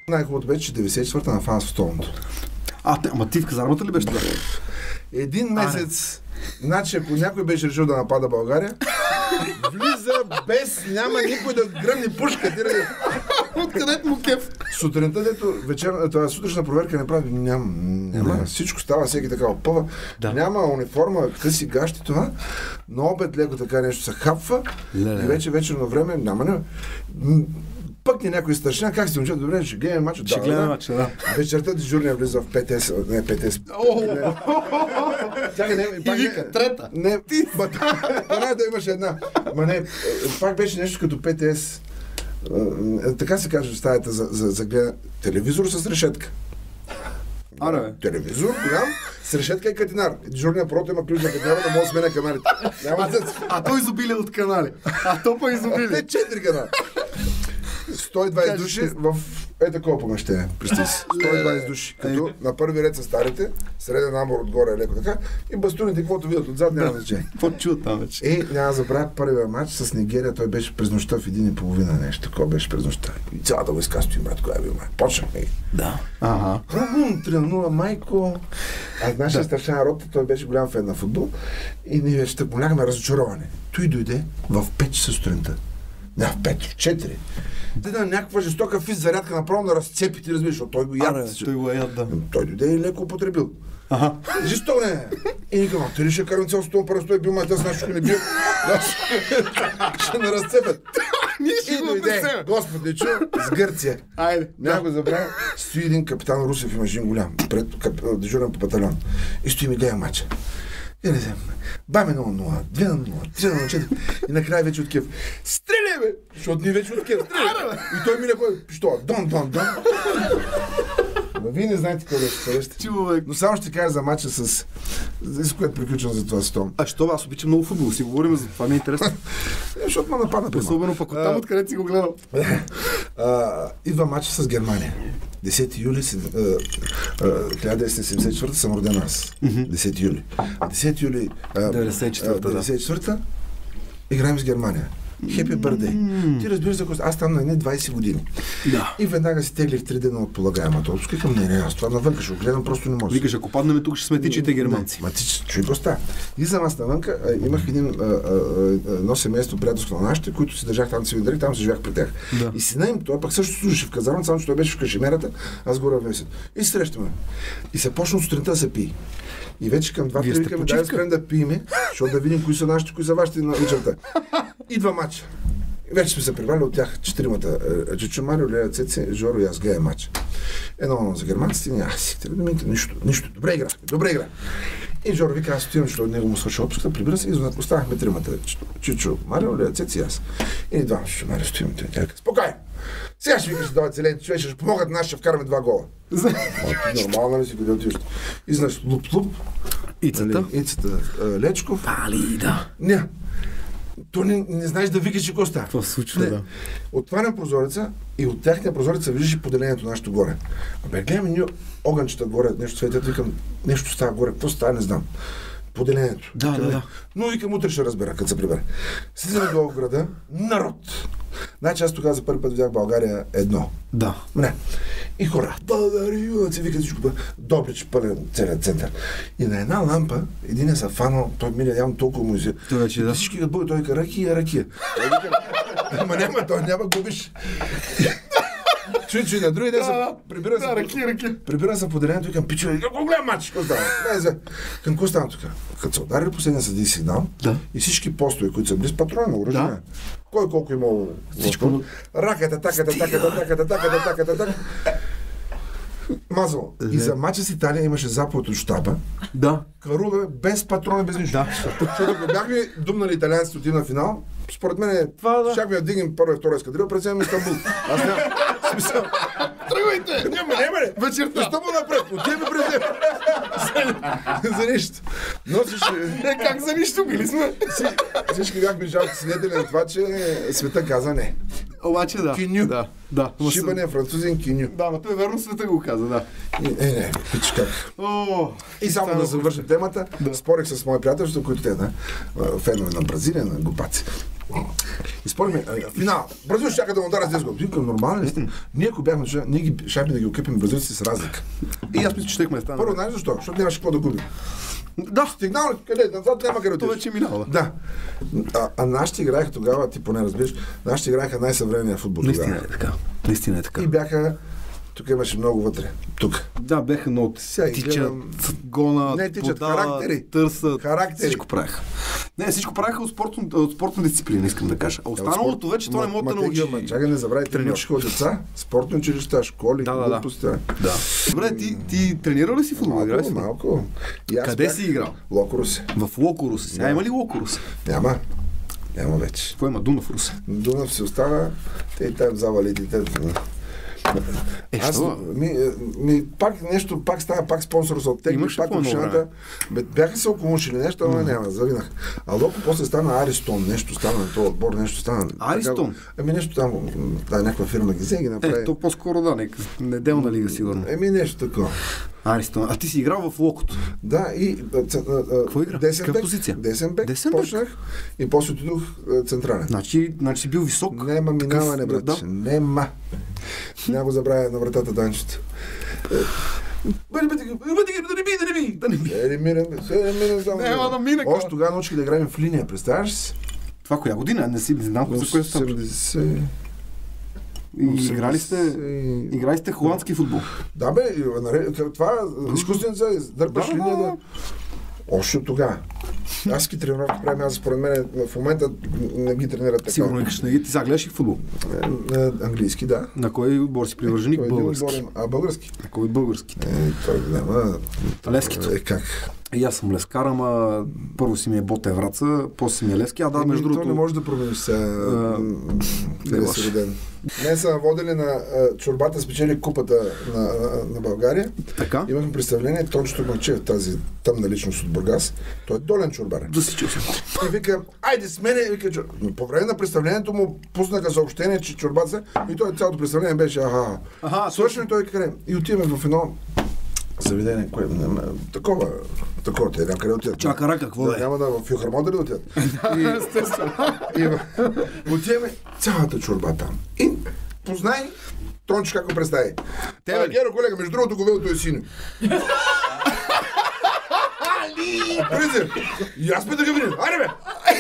Най-хубавото беше, че 94-та на фан с столното. Ама ти в казармата ли беше това? Един месец, значи ако някой беше решил да напада България, влиза без, няма никой да гръмни пушка. Откъдето му кеф? Сутринта, дето това сутрешна проверка не прави, няма. Всичко става, всеки така опъва. Да. Няма униформа, къси гащи това. На обед леко така нещо се хапва. И вече вечерно време няма. Пък ни някой старшина, как си момчета, добре, ще гледаме мача. Ще гледаме мача, да. Вечерта дежурния влиза в ПТС, не ПТС. И вика, трета. Не, да имаш една. Ма не, пак беше нещо като ПТС. Така се каже в стаята за гледа. Телевизор с решетка. Телевизор, голям, с решетка и катинар. Дежурният прото има ключ за катинара, да може да сменя каналите. То изобилие от канали. То по изобилие. Не, 4 канала. 120 души в такова помещение. Представи си. 120 души. Като на първи ред са старите, среден набор отгоре леко така и бастуните, каквото видят отзад, няма значение. Какво чуят там вече? Няма да забравя първия матч с Нигерия, той беше през нощта в 1:30 нещо. Такова беше през нощта. И цялата войска стои, брат, кога е бил май. Почнахме. Да. 3-0, майко. Нашия старшина рота, той беше голям фен на футбол и ние вече тък бяхме разочаровани. Той дойде в 5 часа сутринта. Не, в 5, в 4. Да, някаква жестока физ зарядка направо на разцепи, ти разбираш, защото той го яд. Той го яд, да. Той дойде и леко употребил. Жесток не. И никакъв, ти ли ще карам цял стол, първо той бил майта с нещо, не бил. Ще не разцепят. И дойде, Господ не чу, с Гърция. Няма го забравя. Стои един капитан Русев, има жин голям, пред дежурен по батальон. И стои ми гледа мача. И не знам. Баме 0-0, 2-0, 3-0, 4. И накрая вече от Киев. Стреляй, бе! Защото ние вече от Киев. Стреляй! И той ми кой пиштола. Дон. Но вие не знаете какво беше среща. Но само ще кажа за мача с което приключвам за това стом. Що аз обичам много футбол, си говорим за това, ми е интересно. Защото ме нападна. Особено пък оттам, откъдето си го гледал. Идва мача с Германия. 10 юли 1974 съм роден аз. 10 юли. 10 юли 94-та играем с Германия. Happy birthday. Ти разбираш за аз там на едни 20 години. Да. И веднага си теглих 3 дена от полагаемата отпуска. Към не, аз това навънка ще го гледам, просто не може. Викаш, ако паднем тук, ще сме тичите германци. Чуй го ста. И за нас навънка имах едно семейство приятелство на нашите, които си държах там цивил там се живях при тях. Да. И сина им, той пък също служеше в казармата, само че той беше в кашемерата, аз горе в месец. И срещаме. И се почна сутринта да се пие. И вече към 2-3 викаме, дай спрем да пиеме, защото да видим кои са нашите, кои са вашите на вечерта. Идва матча. Вече сме се прибрали от тях 4-мата. Чичо, Марио, Лея, Цеци, Жоро и аз гледаме матча. Едно за германците, нищо. Добре игра. И Жоро вика, аз отивам, защото от него му свърши отпуската, прибира се и останахме 3-мата. Чичо, Марио, Лея, Цеци и аз. И двама, Чичо, Марио, стоим. Спокойно! Сега ще викаш да дойдат зелените човече, ще помогат нас, ще вкараме 2 гола. Нормално ли си, къде отиваш? И знаеш, луп-луп. Ицата, Лечков. Да. Не. То не знаеш да викаш, какво става. Това се случва, да. Отварям прозореца и от тяхния прозореца виждаш и поделението нашето горе. Гледаме ние огънчета горе, нещо светят, викам, нещо става горе, какво става, не знам. Поделението. Да. Но викам, утре ще разбера, като се прибере. Слизаме долу в града, народ. Значи аз тогава за първи път видях България 1. Да. И хора, България, си вика всичко, Добрич пълен целият център. И на една лампа, един е са фанал, той мине явно толкова му изи. Всички като бъде, той вика, ракия. Ама няма губиш. Чуй, на други ден прибира се поделението и към пичове, какво голям матч, какво става? Към какво става тук? Като се удари последния съди сигнал и всички постове, които са близ патрони на оръжие, кой колко имало всичко, раката, таката. Мазало. И за мача с Италия имаше заповед от щаба. Да. Каруга без патрони, без нищо. Да. Защото ако бяхме думнали италианците отива на финал, според мен щяхме да вдигнем първа и втора ескадрила, преценим Истанбул. Аз нямам смисъл. Тръгвайте! Няма, вечерта. Защо му напред? Отиваме пред теб. За нищо. Как за нищо били сме? Всички бяхме жалки свидетели на това, че света каза не. Обаче да. Киню. Да. Шибане французин киню. Да, но той верно света го каза, да. Не, пич как. И само да завършим темата, спорих с мои приятелства, които те фенове на Бразилия, на глупаци. Изпълнихме финал. Бразил ще чака да му удара с 10 гола. Викам, нормално ли сте? Ние ако бяхме дошли, ние ги шайбе да ги окъпим бразилците с разлика. И аз мисля, че щехме да стане. Първо, знаеш защо? Защото нямаше какво да губим. Да. Стигнал ли? Къде? Назад няма къде То вече е минало. Да. А нашите играеха тогава, ти поне разбираш, нашите играеха най-съвременния футбол. Наистина е така. Наистина е така. И бяха... Тук имаше много вътре. Тук. Да, бяха много. Тичат, гонат, не тичат, характери. Търсят. Характери. Всичко правеха. Не, всичко правеха от спортна дисциплина, искам да кажа. А останалото вече това не може да научи. Чакай, не забравяй, тренировъчка от деца, спортни училища, школи, глупости. Да. Добре, ти тренирал ли си футбол? Малко. Къде си играл? Локорусе. В Локорусе. Сега има ли Локорусе? Няма. Няма вече. Какво има? Дунав Русе. Дунав си остана, те и там завалите. Пак става, пак спонсор за оттегли, пак общината. Бяха се околушили нещо, но няма, завинах. А Локо после стана Аристон, нещо стана на този отбор, нещо стана. Аристон? Нещо там, някаква фирма ги взе ги направи. То по-скоро да, неделна лига сигурно. Нещо такова. Аристон. А ти си играл в Локото? Да, и... Какво игра? Каква позиция? Десен бек. Почнах и после отидох централен. Значи си бил висок? Нема минаване, братче. Нема. Няма го забравя на вратата Данчето. Да не би. Още тогава научих да играем в линия, представяш си? Това коя година? Не знам за кое става. Играли сте холандски футбол? Да бе, това изкуствен за дърпаш линия да... Още от тогава. Аз ги тренировки правим, аз според мен в момента не ги тренират така. Сигурно не ги. Ти сега гледаш и футбол? Английски, да. На кой отбор си привърженик? Български. Български. На кой от българските? Той няма... Левскито. Как? И аз съм лескар, ама първо си ми е Боте Враца, после си ми е Левски, между другото... То не може да промениш сега къде си роден. Днес са водили на чорбата, спечели купата на България. Така? Имахме представление, Тончето Мърчев, тази тъмна личност от Бургас. Той е долен чорбар. Засичал се. И вика, айде с мене, вика, по време на представлението му пуснаха съобщение, че чорбата и той цялото представление беше свършено той къде. И отиваме в едно заведение, такова те някъде отидат. Чака рака, какво е? Няма да в филхармония да отидат. Естествено. Отиваме цялата чорба там. И познай Тронче как го представи. Геро, колега, между другото говелото е синьо. И аз ме да го видим. Айде бе!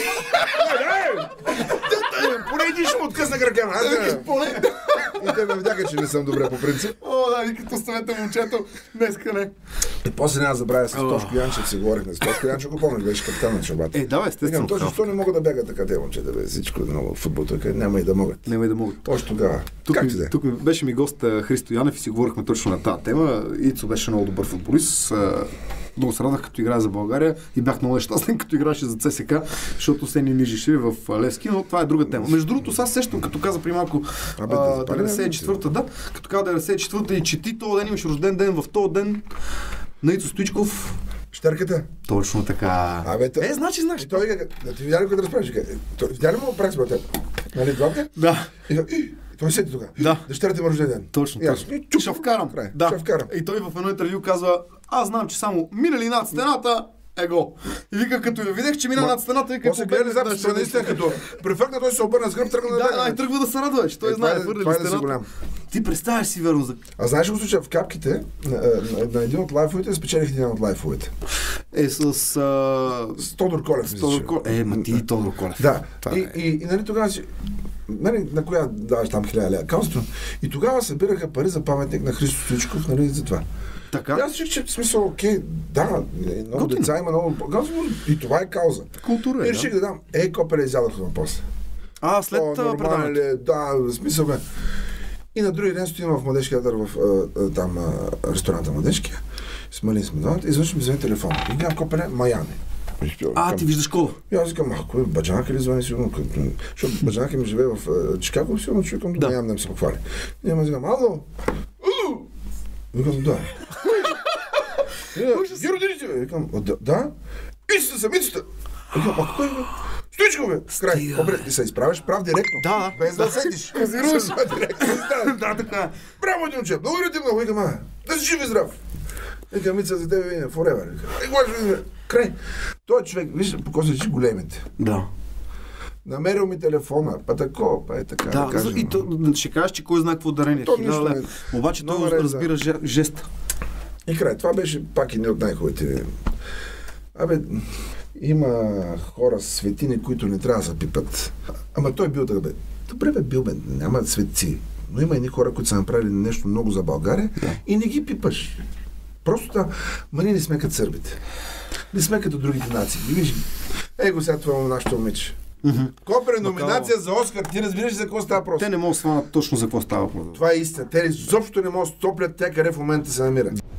Поне един ще му откъсна кракена. И те ме видяха, че не съм добре по принцип. И като ставете момчето, днеска не. И после няма да забравя с Тошко Янчев си говорихме. С Тошко Янчев го помниш, беше капитан на чорбата. Да, естествено. Точно, защо не мога да бягат така те момчета, бе? Всичко много футбол, няма и да могат. Няма и да могат. Още тогава. Тук беше ми гост Христо Янев и си говорихме точно на тази тема. Ицо беше много добър футболист. Много се радах, като играя за България и бях много нещастен, като играше за ЦСК, защото се ни нижеше в Левски, но това е друга тема. Между другото, сега сещам, като каза при малко 94-та, да, като каза 94-та и че ти този ден имаш рожден ден, в този ден на Ицо Стоичков. Щерката? Точно така. Значи знаеш. И той ти видя ли, като разправиш? Видя ли му прак с братя? Нали, двамата? Да. Той седи тук. Да. Дъщерята има рожден ден. Точно. Ще вкарам. И той в едно интервю казва, аз знам, че само минали над стената е гол. И вика, като я видях, че мина над стената, вика, после гледа запис, той наистина като префъркна, той се обърна с гръб, тръгна да бяга. Да, и тръгва да се радва, че той знае, хвърли стената. Ти представяш си верно за... А знаеш го случая в капките, на един от лайфовете, спечелих един от лайфовете. С Тодор Колев. Ма ти Тодор Колев. Да. И нали тогава си... на коя даваш там 1000 лева каузото. И тогава събираха пари за паметник на Христо Стоичков, нали, за това. Така? Аз реших, че в смисъл, окей, да, много деца има, много... И това е кауза. Култура е, и реших да дам. Копеле изядох на после. След предаването. Да, в смисъл бе. И на другия ден стоим в Младежкия театър, в там ресторанта Младежкия. Смалили сме двамата. Извънш ми звъни телефон. И гледам Копеле, Майами. Ти виждаш кола? И аз викам, кой е Баджанка ли звъни сигурно? Защото Баджанка ми живее в Чикаго, сигурно човекам до Майами да ми се похвали. И аз викам, ало! Викам, да. Ги родилите, бе? Викам, да. Истина самицата! Викам, кой е? Стоичко, бе! Край. Добре, ти се изправиш прав директно. Да. Без да седиш. Казируваш. Да, така. Браво, Димче! Благодаря ти много. Викам, да си жив и здрав. Викам, Мица за тебе виня, forever. Край. Той човек, виж, по кой се големите. Да. намерил ми телефона, па тако, па е така да кажем. И то, ще кажеш, че кой знае какво дарение. Обаче той разбира жеста. И край, това беше пак и не от най-хубавите. Има хора светини, които не трябва да се пипат. Ама той бил така, добре бил, няма светци. Но има едни хора, които са направили нещо много за България и не ги пипаш. Просто ние не сме като сърбите. Не сме като другите нации. И виж, го сега това нашето момиче. Копре номинация за Оскар, ти разбираш за какво става просто. Те не могат да сванат точно за какво става просто. Това е истина. Те изобщо не могат да стоплят тя къде в момента се намира.